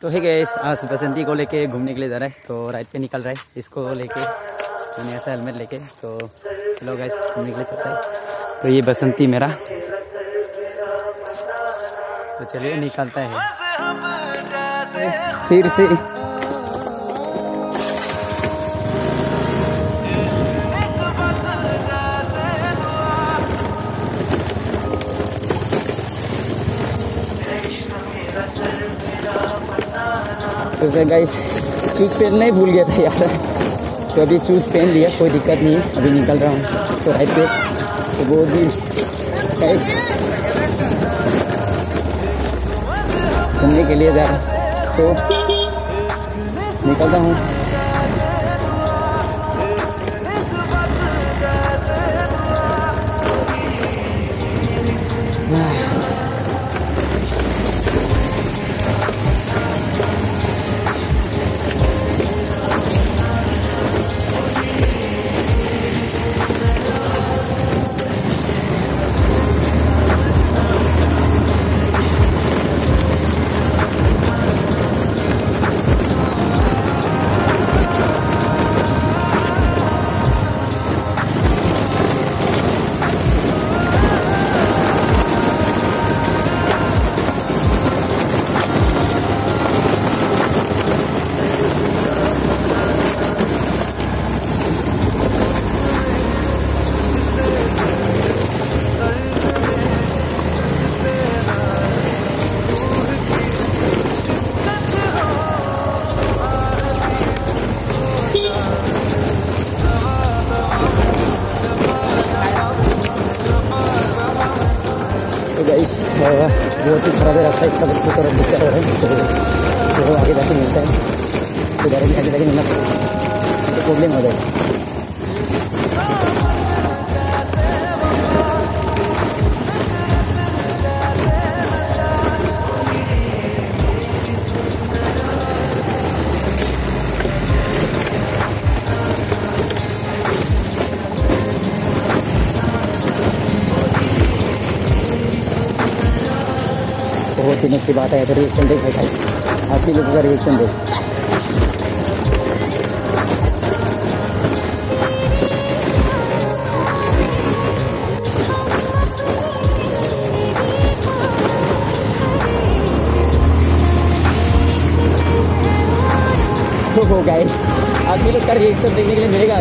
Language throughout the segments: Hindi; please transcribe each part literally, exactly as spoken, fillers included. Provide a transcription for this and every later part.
तो है गाइस, आज बसंती को लेके घूमने के लिए जा रहा है, तो राइड पे निकल रहा है इसको लेके, मैंने ऐसा हेलमेट लेके। तो चलो गाइस घूमने के लिए चलता है। तो ये बसंती मेरा, तो चलिए निकलता है फिर से। तो गाइस शूज़ पहनना ही भूल गया था यार, तो अभी शूज़ पहन लिया, कोई दिक्कत नहीं है। अभी निकल रहा हूँ तो राइट पे, तो वो भी गाइस घूमने के लिए जा रहा हूँ, तो निकलता हूँ। तो गाइस बहुत ही खराब है रास्ता, इसका बस थोड़ा दिक्कत हो रहा है, तो आगे जाके मिलता है, तो डायरेक्ट आगे जाके मिलना तो प्रॉब्लम हो जाएगा। बहुत दिनों की बात है, तो रिएक्शन देख भाई, आप ही लोगों का रिएक्शन देख। तो गाइस आप ही लोग का रिएक्शन देखने के लिए मिलेगा,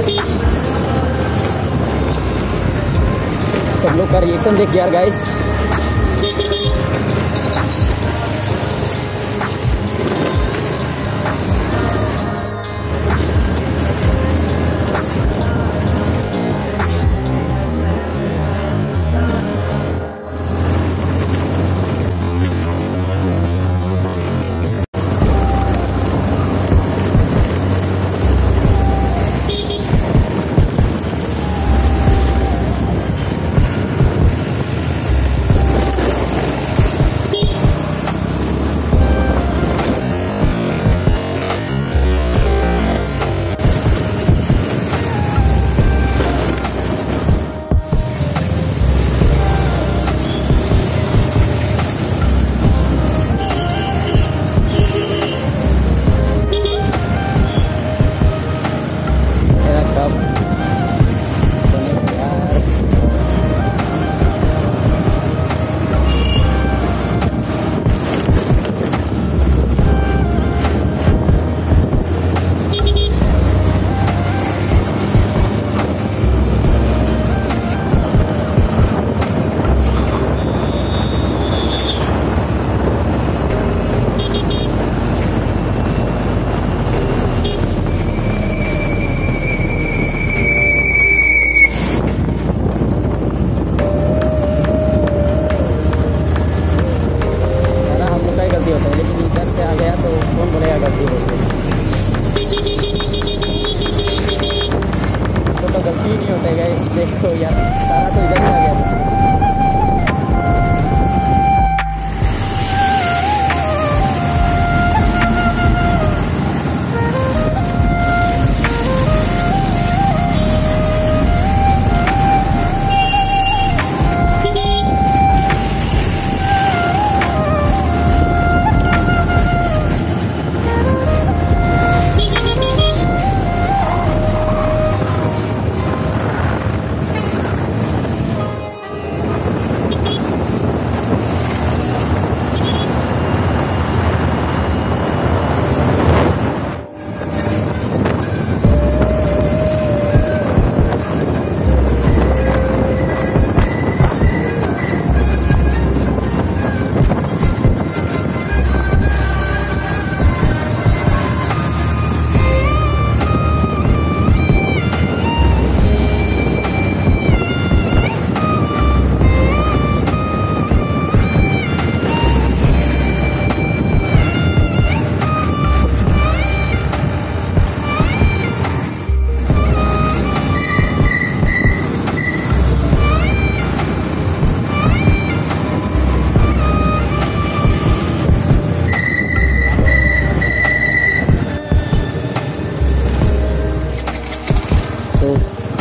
सब लोग का रिएक्शन देख यार गाइस।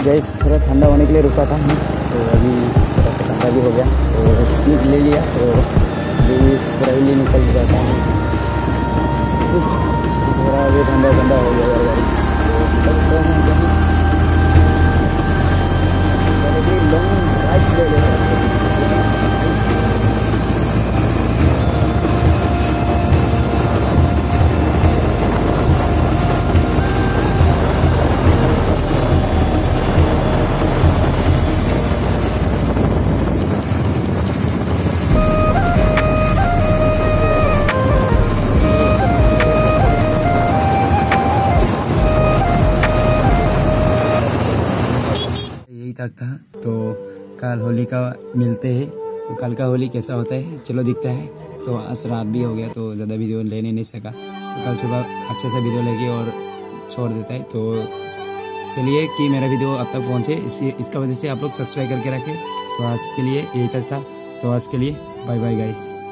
गैस थोड़ा ठंडा होने के लिए रुका था मैं, तो अभी थोड़ा सा ठंडा भी हो गया तो नीट ले लिया, तो अभी थोड़ा ही निकल जाता है, थोड़ा अभी ठंडा ठंडा हो गया गाड़ी। तो हम कहीं लॉन्ग ड्राइव ले लेते हैं। तक था, तो कल होली का मिलते हैं, तो कल का होली कैसा होता है चलो दिखता है। तो आज रात भी हो गया तो ज़्यादा वीडियो लेने नहीं सका, तो कल सुबह अच्छे से वीडियो लेके और छोड़ देता है। तो चलिए कि मेरा वीडियो अब तक पहुँचे, इसी इसका वजह से आप लोग सब्सक्राइब करके रखें। तो आज के लिए यही तक था, तो आज के लिए बाय बाय गाइस।